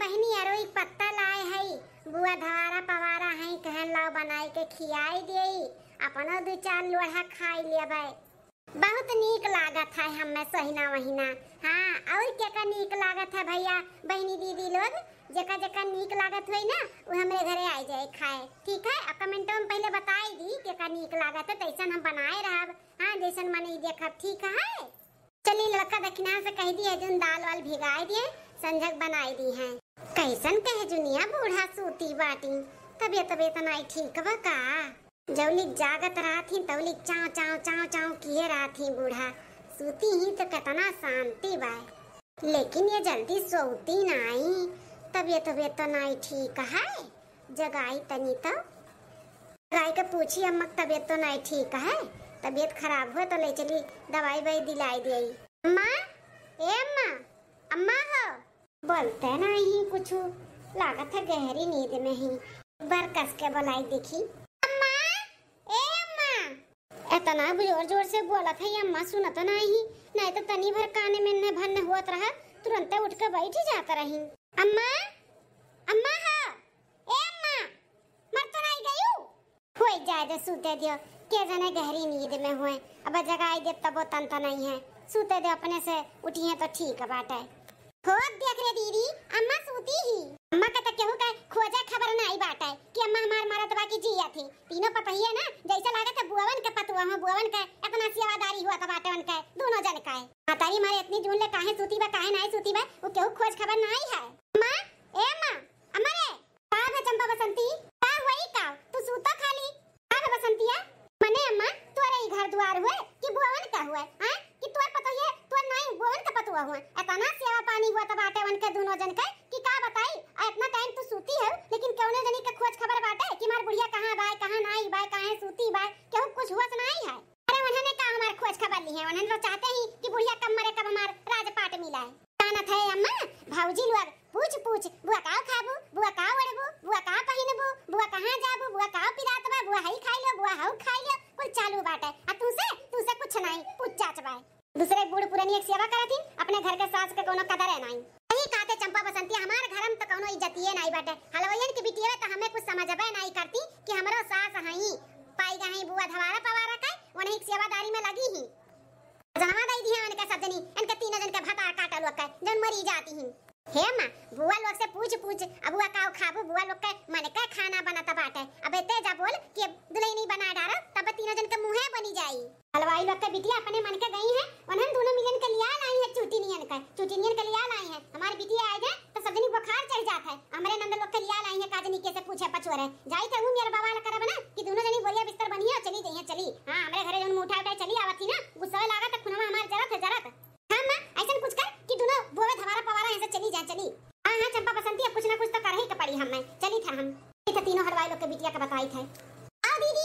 बहनी अरोई पत्ता लाए हई बुआ धवारा पवारा हई कहन लाओ बनाई के खियाई देई अपनो दो चार लोढ़ा खाई लेबै। बहुत नीक लागत है हमें सहीना महीना। हाँ और क्या का नीक लागत है भैया बहनी दीदी लोग जेका जेका नीक लागत होई ना वो हमरे घरे आ जाए खाए। ठीक है और कमेंट में पहले बताई दी के का नीक लागत है तैसन हम बनाए रहब। हाँ जैसन मने देखब ठीक है। चली लड़का दक्षिणा से कह दिए जन दाल वाल भिगाई दिए संझक बनाई दी है। कैसन कहे जुनिया बूढ़ा सूती बाटी तबियत नहीं ठीक बा का। जौलिक जागत रहती तौलिक चाव चाव चाव चाव किए रहती बूढ़ा सूती ही तो कितना शांति बा। लेकिन ये जल्दी सोती नहीं तबियत तो नहीं ठीक है। जगाई तनी तो गाय के पूछी अम्मा तबियत तो नहीं ठीक है तबियत खराब हुआ तो ले चली दवाई वही दिलाई दी। अम्मा ए अम्मा अम्मा हो बोलते नहीं कुछ लागत है गहरी नींद में ही बार कस के बुलाई देखी अम्मा ए अम्मा इतना जोर जोर से बोला था ये अम्मा सुनत नहीं तो तनी भर काने में न भन होत रहा तुरंत उठ के बैठ जाता रही। अम्मा अम्मा हो ए अम्मा मर तो नहीं गई होई जाए दे सूते दियो के जने गहरी नींद में हुए अब जगाई दे तब तंत नहीं है सूते दे अपने से उठी है तो ठीक बाटे। खोज देख रे दीदी अम्मा सूती ही अम्मा का तो केहू का खोजा खबर नहीं बाटे कि अम्मा हमार मरत बा की जिया थी तीनों पता ही है ना जैसा लागत है बुआवन के पतुआ में बुआवन का इतना सेवादारी हुआ था बाटे उनका दोनों जन का मातारी मारे इतनी जून ले काहे सूती बा काहे नहीं सूती बा वो केहू खोज खबर नहीं है। अम्मा ए अम्मा अम्मा रे का है चंपा बसंती का होई का तू सूता खाली का है बसंतिया मने अम्मा तोरे घर द्वार हुए कि बुआवन का हुआ हां कि तोर पता है तोर नहीं बुआवन का पतुआ हुआ इतना सेवा पानी हुआ था बाटे उनके दोनों जन का कि का बताई इतना टाइम तू सूती है लेकिन कौनो जनी का खोज खबर बाटे कि मार बुढ़िया कहां बा कहां नहीं बा कहां सूती बा केहू कुछ हुआ नहीं है। अरे उन्होंने का हमार खोज खबर ली है उन्होंने तो चाहते ही कि बुढ़िया कब मरे कब हमार राजपाट मिला है काना थे अम्मा भौजी लोग पूछ पूछ बुआ का खाबू बुआ का ओढ़बू बुआ का पहिनबू बुआ कहां जाबू बुआ का पिरात बा बुआ हई खाई लो बुआ हऊ खाई लो कुल चालू बाटे आ तू से कुछ नहीं पूछ चाच बा दूसरे बूढ़ पुरानी एक सेवा करती अपने घर के सास के कोनो कदर है नहीं यही कहते चंपा बसंती हमारे घर में तो कोनो इज्जतिए नहीं बाटे हलवैयन की बिटिया तो हमें कुछ समझबे नहीं करती कि हमरो सास हई पाई गई बुआ धवारा पवारा का उन्हें सेवादारी में लगी ही जमा दई दी है उनके सब जनी इनके तीनों जन के भाता काटल लोग का जन मरी जाती ही हे मां बुआ लोग से पूछ पूछ अब बुआ का खाबू बुआ लोग के मन का खाना बनाता बाटे अब तेजा बोल कि दुल्हन नहीं बना डारा तब तीनों जन के मुंह बनी जाई हलवाई लोग के बिटिया अपने मन के गई है उन्हें दोनों मिलन के लिया लाई है चुटिनियन के लिया लाई है हमारी बिटिया आ जाए तो सब जनी बुखार चढ़ जाता है हमरे नंद लोग के लिया लाई है काजनी के से पूछे पछोरे जाई थे हूं मेरे बाबा ला करब ना कि दोनों जनी बोलिया बिस्तर बनी है चली गई है चली हां हमरे घरे जन मुंह उठा चली आवत थी ना गुस्सा लागत खुनवा हमार जरत हां मां ऐसन कुछ कर कि दोनों बुआ धवारा पवारा ऐसे चली जा चली हां हां चंपा बसंती अब कुछ ना कुछ तो कर ही के पड़ी हमें चली था हम ये तीनों हलवाई लोग के बिटिया का बताई थे आ दीदी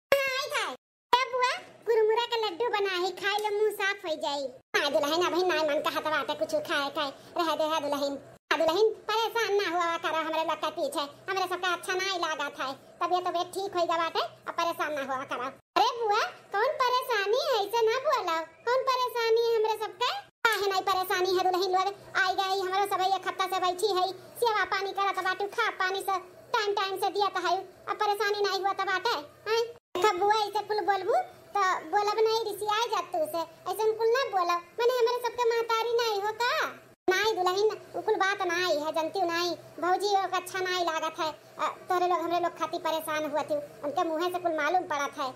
आई था ए बुआ कुरमुरा के लड्डू बनाए खाए लो मुंह साफ हो जाई आ दुल्हन अब ना मन का हटवा के कुछ खाए रह दे है दुल्हन परेशान ना हुआ करा हमरे लोग के पीछे हमरे सबका अच्छा नहीं लगा था तबियत ठीक हो गया बाटे अब परेशान ना हुआ करा। अरे बुआ कौन परेशानी है ऐसे ना बोला कौन परेशानी है हमरे सबके काहे नहीं परेशानी है दुल्हन लोग आई गई हमरे सब एक हफ्ता से बैठी है सेवा पानी करत बाटू खा पानी से टाइम से दिया है अब परेशानी नहीं हुआ त बाटे हैं देखा बुआ ऐसे कुल बोलबू तो बोलब नहीं रिसिया जातू से ऐसे कुल ना बोला माने हमरे सबके महतारी नहीं हो का नहीं दुल्हन कुल बात नहीं है जनती नहीं भौजी लोग अच्छा नहीं लागत है तोरे लोग हमरे लोग खाती परेशान हुआ थी उनके मुंह से कुल मालूम पड़ा था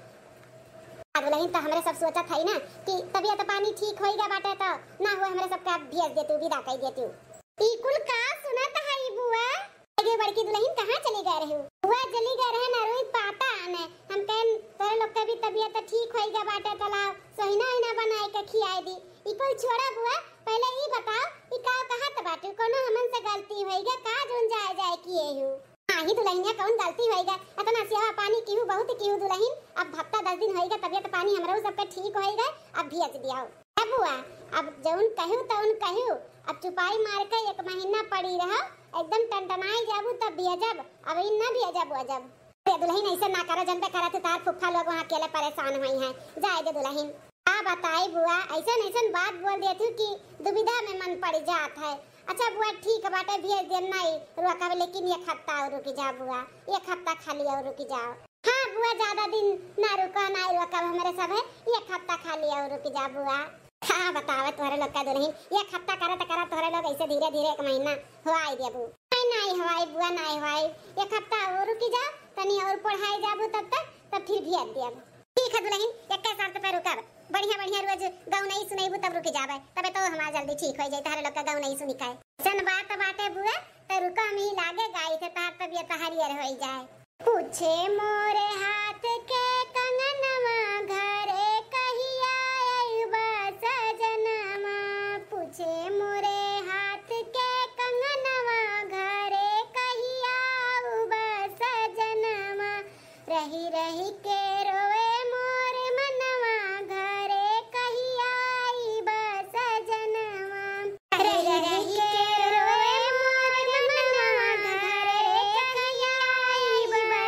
दुल्हन तो हमरे सब सोचा था ना कि तबियत पानी ठीक होएगा बाटे तो ना हुआ हमरे सबका भेज देतू विदा कर देतू ई कुल का सुनत है बुआ आगे बड़की दुल्हन कहां चली गए रहे बुआ चली गए रहे ना रोई पाता आने हम कह तोरे लोग के भी तबियत ठीक होएगा बाटे तो सहीना बनाए के खियाई दी ई कुल छोड़ा बुआ पहले ही बताओ ई का कहत बाटे कोनो हमन से गलती होएगा का जोन जाए किए हूं ही दुल्हनिया कौन गलती होएगा इतना सेवा पानी कीहू बहुत कीहू दुल्हन अब हफ्ता 10 दिन होएगा तबियत पानी हमरो सबके ठीक होएगा अब भेज दियाओ ए बुआ अब जौन कहू तौन कहू अब चुपाई मार के 1 महीना पड़ी रहा एकदम टनटनाई जाबू तब भेजब अब इन ना भेजब जब दुल्हन ऐसे ना करो जन पे करत तार फुफ्फा लोग वहां अकेले परेशान हुई हैं जाए दे दुल्हन आ बताई बुआ ऐसा बात बोल देती कि दुविधा में मन पड़ जात है अच्छा बुआ ठीक बाटे भेज देम नहीं रुआ का, लेकिन एक हफ्ता और रुक जा बुआ, एक हफ्ता खाली और रुक जाओ। हाँ बुआ ज्यादा दिन ना रुका ना रुआ का हमारे सब है, एक हफ्ता खाली और रुक जा बुआ। हाँ बतावे तोहरे लोग का दुल्हन एक हफ्ता करत तोहरे लोग ऐसे धीरे धीरे एक महीना हो आई देबू। नहीं हवाई बुआ नहीं हवाई, एक हफ्ता और रुक जा तनी और पढ़ाई जाबू तब फिर भेज देब। ठीक है दुल्हन, एक साल पे रुकब, बढ़िया बढ़िया रोज गाँव नहीं सुनेबू तब रुक जाबे, तबे तो हमारा जल्दी ठीक हो जाए, तारे लोग का गाँव नहीं सुनी काए। सन बात बाटे बुआ तो रुका में ही लागे गाई थे तार तबियत हरियर हो जाए। पूछे मोरे हाथ के कंगनवा घरे कहिया आइबा सजनवा, पूछे मोरे हाथ के कंगनवा घरे कहिया आइबा सजनवा, रही रही के रोए मोर मनवा घरे कहिया आइबा सजनवा, रही रही के रोए मोर मनवा घरे कहिया आइबा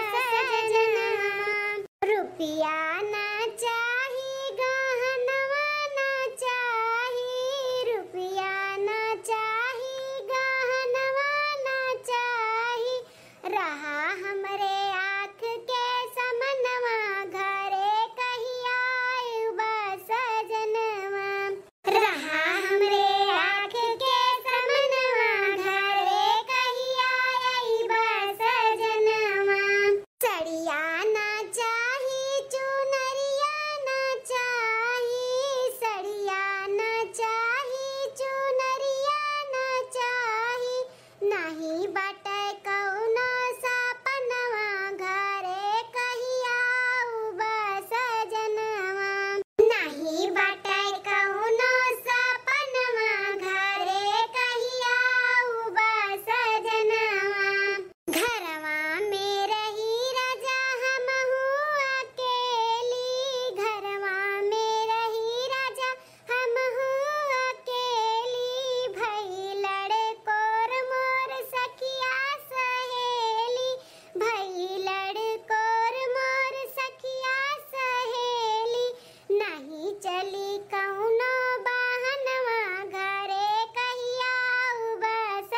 सजनवा। रुपया ना चाही गहनवा ना चाही, रुपया ना चाही गहनवा ना चाही, रहा हमरे आँख के समनवा घरे कहिया आइबा सजनवा, रहा हमरे आँख के समनवा घरे कहिया आइबा सजनवा। सड़िया ना चाही चुनरिया ना चाही, सड़िया ना चाही चुनरिया ना चाही, नहीं बाटे कौनो सपनवा घरे कहिया आइबा सजनवा, नहीं बाटे कौनो सपनवा घरे कहिया आइबा सजनवा। घरवा में रही राजा हमहू अकेली, घरवा में रही राजा हमहू अकेली, भई लड़कोर मोर सखिया सहेली, भई लड़कोर मोर सखिया सहेली, नहीं चली कौनो बहनवा घरे कहिया आइबा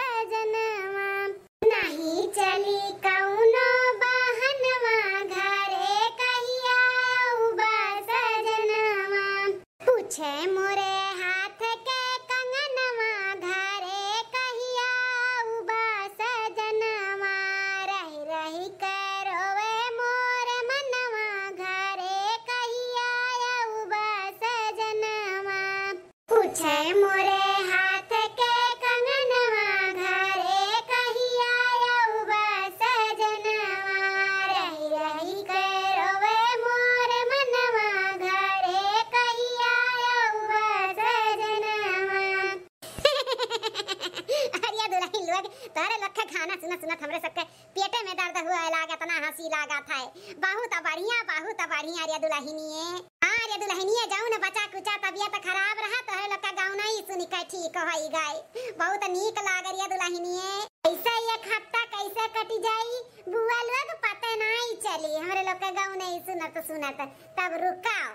सजनवा, नहीं चली कौनो बहनवा घरे कहिया आइबा सजनवा। पूछे मोरे हाथ के कंगनवा घरे कहिया आइबा सजनवा, रही रही के रोवे मोर मनवा घरे कहिया आइबा सजनवा। पूछे मोरे हाथ के कंगनवा घरे कहिया आइबा सजनवा, रही रही के रोवे मोर मनवा घरे कहिया आइबा सजनवा। अरे दुल्हन लोग तारे लोग का खाना सुनत हमरे सबके पेटे में दर्द हुआ लागत ना हंसी लागत है। बहुत बढ़िया रे दुल्हनिए। हां रे दुल्हनिए जाऊ न बचा कुचा तबीयत खराब रहा तो है लोग का गाँव नहीं सुनी के ठीक होई गई, बहुत नीक लाग रे दुल्हनिए। ऐसा एक हफ्ता कैसे कटी जाई बुआ लोग पता नहीं चली, हमरे लोग का गाँव नहीं सुनत तब रुकाओ।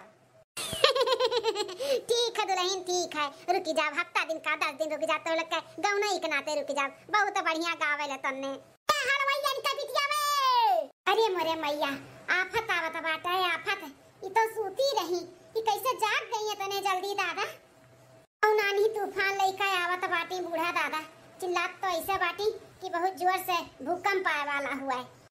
ठीक है दुल्हन ठीक है, रुकी जाओ हफ्ता दिन का 10 दिन रुक जा तो लोग गाँव नहीं के नाते रुक जाओ, बहुत बढ़िया गावेले तन्ने। हलवैया निका बिटिया वे, अरे मोरे मैया आफत आवत बाटे आफत, ई तो सूती रही ई कैसे जाग गई है तने जल्दी दादा। औ नानी तूफान लेके आवत बाटी, बूढ़ा दादा चिल्लात तो ऐसे बाटी कि बहुत जोर से भूकंप आए वाला हुआ है।